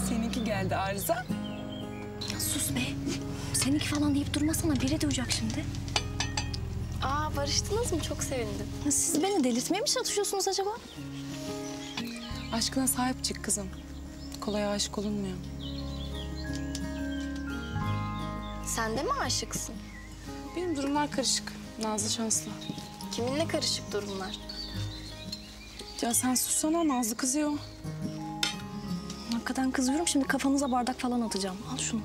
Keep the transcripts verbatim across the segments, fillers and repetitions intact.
Seninki geldi Arıza. Ya sus be. Seninki falan deyip durmasana. Biri duyacak şimdi. Aa, barıştınız mı? Çok sevindim. Ya siz beni delirtmeye mi çalışıyorsunuz acaba? Aşkına sahip çık kızım. Kolay aşık olunmuyor. Sen de mi aşıksın? Benim durumlar karışık. Nazlı şanslı. Kiminle karışık durumlar? Ya sen sussana, Nazlı kızıyor. Hakikaten kızıyorum. Şimdi kafanıza bardak falan atacağım. Al şunu.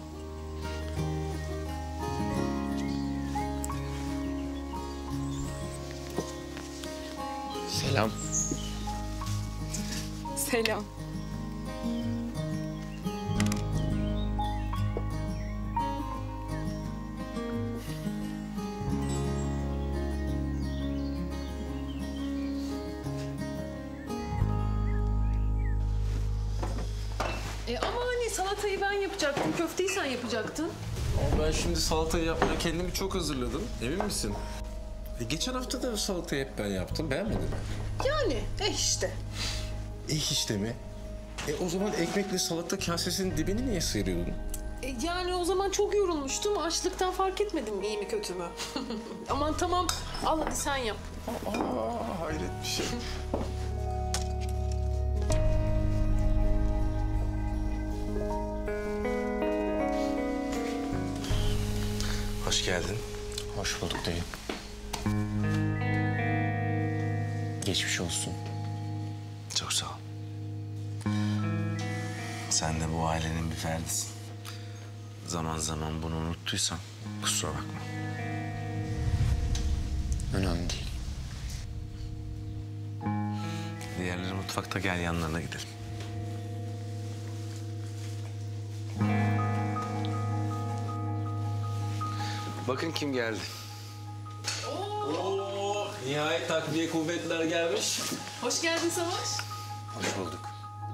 Selam. Selam. E ama hani salatayı ben yapacaktım, köfteyi sen yapacaktın. Ben şimdi salatayı yapmaya kendimi çok hazırladım. Emin misin? E, geçen hafta da salatayı hep ben yaptım. Beğenmedin mi? Yani eh işte. Eh işte mi? E o zaman ekmekle salata kasesinin dibini niye sıyırıyordun? E, yani o zaman çok yorulmuştum. Açlıktan fark etmedim iyi mi kötü mü. Aman tamam, al hadi sen yap. Aa, hayret bir şey. Hoş geldin. Hoş bulduk dayı. Geçmiş olsun. Çok sağ ol. Sen de bu ailenin bir ferdisin. Zaman zaman bunu unuttuysan kusura bakma. Önemli değil. Diğerleri mutfakta, gel yanlarına gidelim. Bakın kim geldi. Oo, nihayet takviye kuvvetler gelmiş. Hoş geldin Savaş. Hoş bulduk.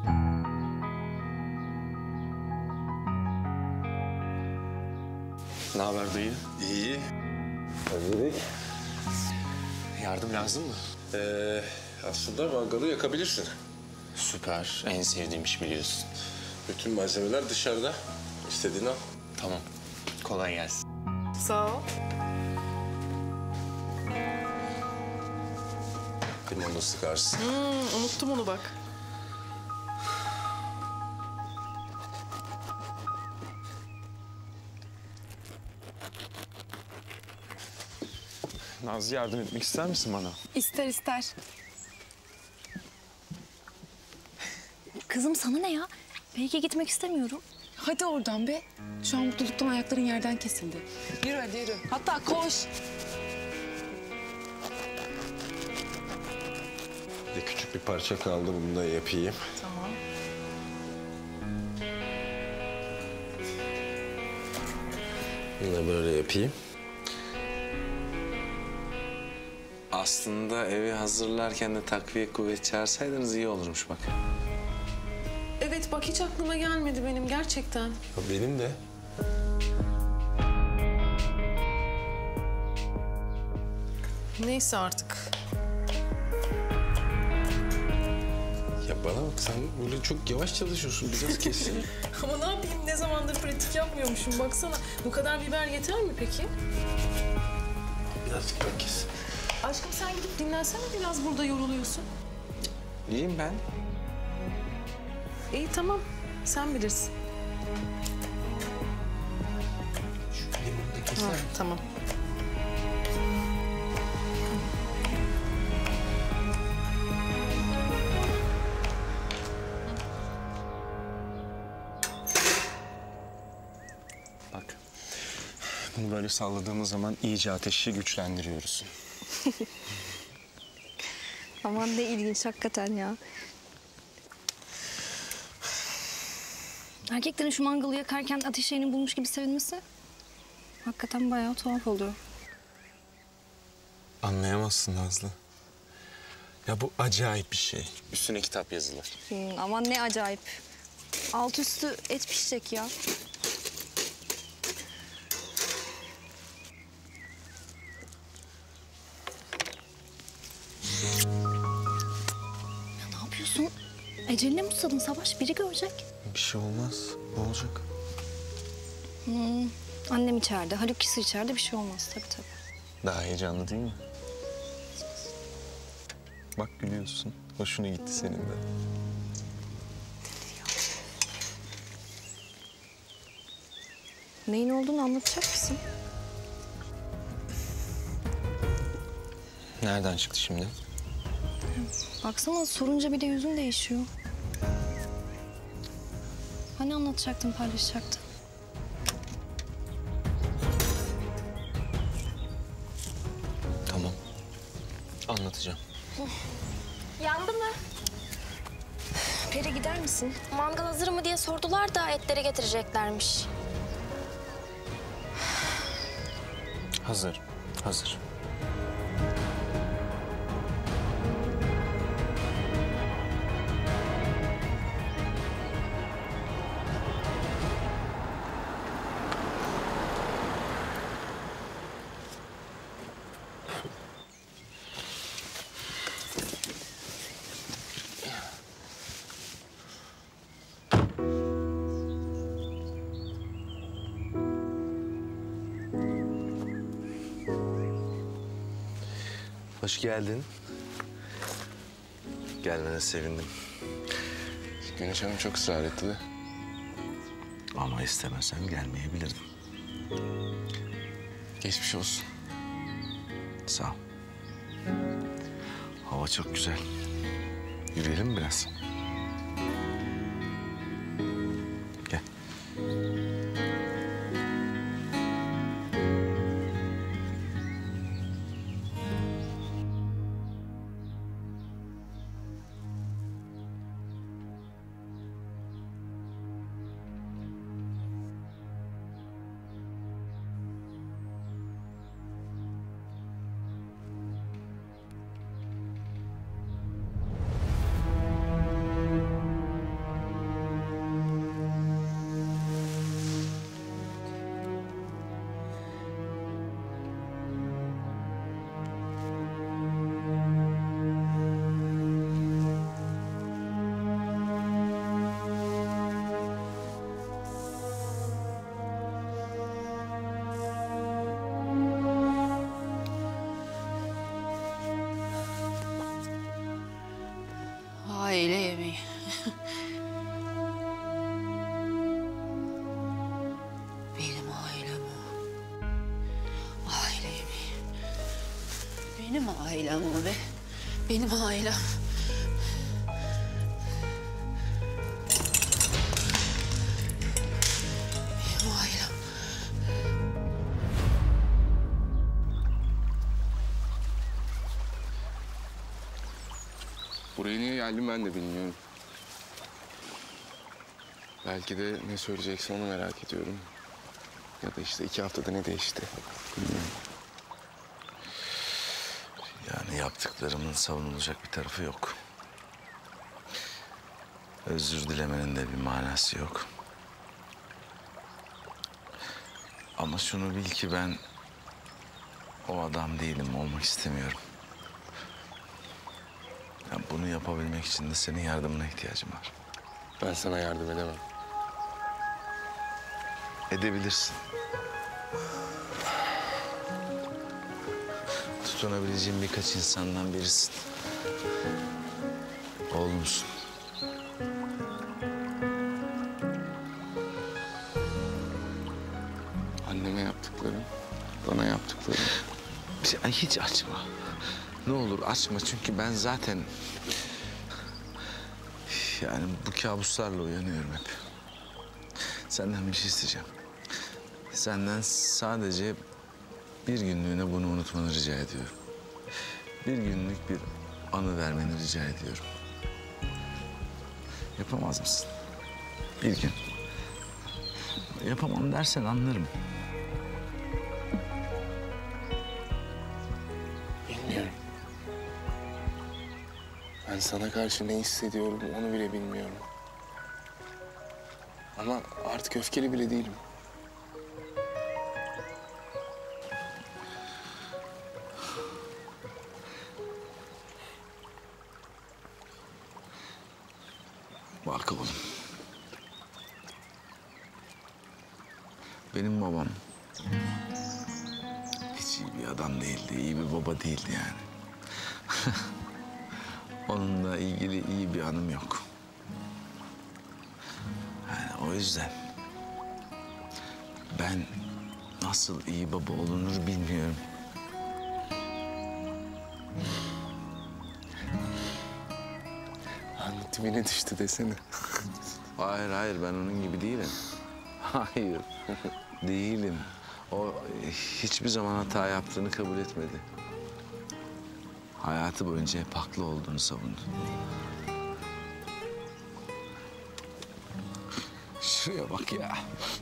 Ne haber dayı? İyi. Özledik. Yardım lazım mı? Ee, aslında mangalı yakabilirsin. Süper. En sevdiğim iş biliyorsun. Bütün malzemeler dışarıda. İstediğini al. Tamam. Kolay gelsin. Sağ ol. Limonlu sıkarsın. Hmm, unuttum onu bak. Nazlı, yardım etmek ister misin bana? İster ister. Kızım sana ne ya? Belki gitmek istemiyorum. Hadi oradan be. Şu an mutluluktan ayakların yerden kesildi. Yürü hadi yürü. Hatta koş. Bir küçük bir parça kaldı. Bunu da yapayım. Tamam. Bunu da böyle yapayım. Aslında evi hazırlarken de takviye kuvvet çağırsaydınız iyi olurmuş bak. Evet bak, hiç aklıma gelmedi benim gerçekten. Ya benim de. Neyse artık. Ya bana bak, sen böyle çok yavaş çalışıyorsun. Biraz kessin. Ama ne yapayım, ne zamandır pratik yapmıyormuşum baksana. Bu kadar biber yeter mi peki? Birazcık daha kes. Aşkım sen gidip dinlensene biraz, burada yoruluyorsun. İyiyim ben. İyi tamam, sen bilirsin. Şu limonu da keser. Ha, tamam. Bak. Bunu böyle salladığımız zaman iyice ateşi güçlendiriyoruz. Aman ne ilginç hakikaten ya. Erkeklerin şu mangalı yakarken ateş şeyini bulmuş gibi sevinmesi hakikaten bayağı tuhaf oluyor. Anlayamazsın Nazlı. Ya bu acayip bir şey. Üstüne kitap yazılır. Hmm, aman ne acayip. Alt üstü et pişecek ya. Ya ne yapıyorsun? Eceline mi susadın Savaş? Biri görecek. Bir şey olmaz. Ne olacak? Hmm, annem içeride, Haluk'isi içeride, bir şey olmaz tabii tabii. Daha heyecanlı değil mi? Bak gülüyorsun. Hoşuna gitti senin de. Neyin olduğunu anlatacak mısın? Nereden çıktı şimdi? Baksana sorunca bile yüzün değişiyor. Hani anlatacaktın, paylaşacaktın? Tamam. Anlatacağım. Yandı mı? Peri gider misin? Mangal hazır mı diye sordular da etleri getireceklermiş. Hazır. Hazır. Hoş geldin. Gelmene sevindim. Güneş Hanım çok ısrar etti de. Ama istemesem gelmeyebilirdim. Geçmiş olsun. Sağ ol. Hava çok güzel. Yürüyelim mi biraz? Gel. Aile yemeği. Benim ailem o. Aile yemeği. Benim ailem o be. Benim ailem. Benim ailem. Buraya niye geldim ben de bilmiyorum. Belki de ne söyleyeceksin onu merak ediyorum. Ya da işte iki haftada ne değişti bilmiyorum. Yani yaptıklarımın savunulacak bir tarafı yok. Özür dilemenin de bir manası yok. Ama şunu bil ki ben o adam değilim, olmak istemiyorum. Yani bunu yapabilmek için de senin yardımına ihtiyacım var. Ben sana yardım edemem. Edebilirsin. Tutunabileceğim birkaç insandan birisin. Oğlumsun. Anneme yaptıkların, bana yaptıkların. Ay hiç açma. Ne olur açma çünkü ben zaten... Yani bu kabuslarla uyanıyorum hep. Senden bir şey isteyeceğim. Senden sadece bir günlüğüne bunu unutmanı rica ediyorum. Bir günlük bir anı vermeni rica ediyorum. Yapamaz mısın? Bir gün. Yapamam dersen anlarım. Bilmiyorum. Ben sana karşı ne hissediyorum onu bile bilmiyorum. Ama artık öfkeli bile değilim. benim babam hiç iyi bir adam değildi, iyi bir baba değildi yani. Onunla ilgili iyi bir anım yok. Yani o yüzden ben nasıl iyi baba olunur bilmiyorum. Ahmet dibine düştü desene. Hayır hayır, ben onun gibi değilim. Hayır değilim. O hiçbir zaman hata yaptığını kabul etmedi. Hayatı boyunca hep haklı olduğunu savundu. Şuraya bak ya.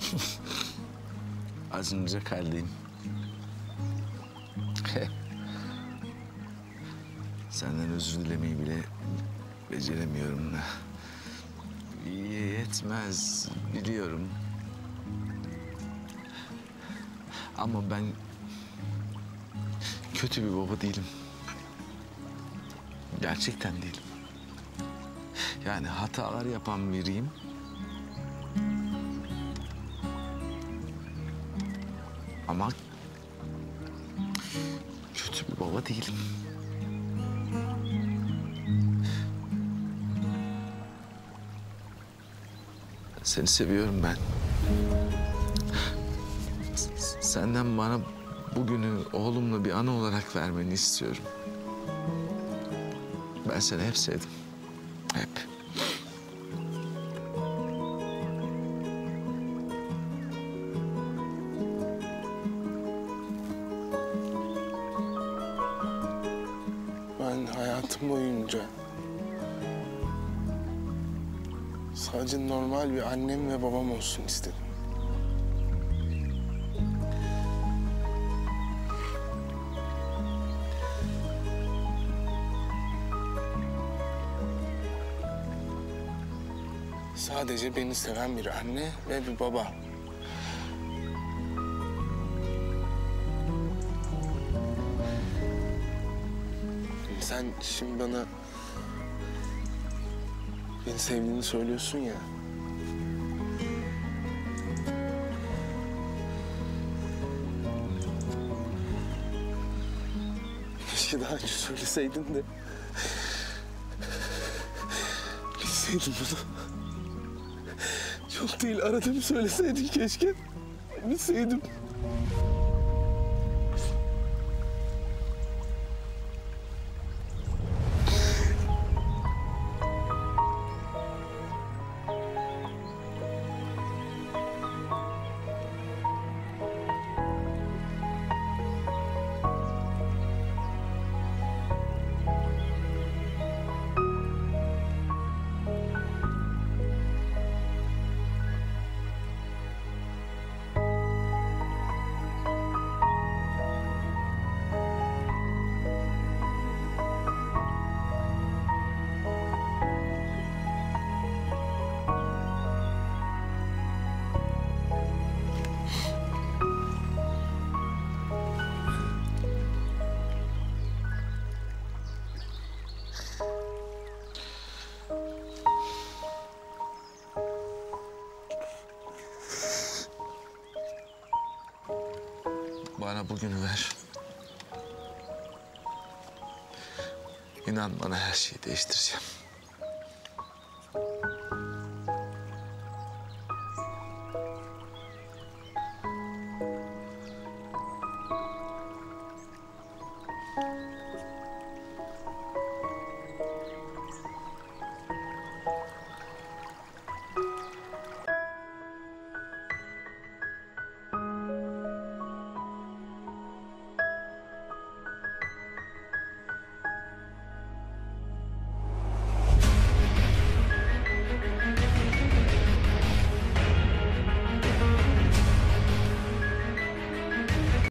Acınacak haldeyim. Senden özür dilemeyi bile beceremiyorum da. Yetmez, biliyorum. Ama ben kötü bir baba değilim. Gerçekten değilim. Yani hatalar yapan biriyim. Ama kötü bir baba değilim. Seni seviyorum ben. S- Senden bana bugünü oğlumla bir anı olarak vermeni istiyorum. Ben seni hep sevdim. Hep. Ben hayatım boyunca sadece normal bir annem ve babam olsun istedim. Sadece beni seven bir anne ve bir baba. Sen şimdi bana beni sevdiğini söylüyorsun ya. Keşke daha önce söyleseydin de bilseydim bunu. Çok değil, arada bir söyleseydin keşke. Bilseydim. Bana bugünü ver. İnan bana, her şeyi değiştireceğim.